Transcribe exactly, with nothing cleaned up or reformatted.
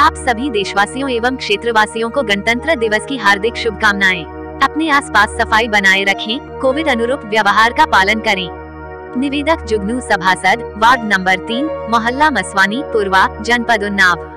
आप सभी देशवासियों एवं क्षेत्रवासियों को गणतंत्र दिवस की हार्दिक शुभकामनाएं। अपने आसपास सफाई बनाए रखें, कोविड अनुरूप व्यवहार का पालन करें। निवेदक जुगनू सभासद, वार्ड नंबर तीन, मोहल्ला मसवानी, पूर्वा, जनपद उन्नाव।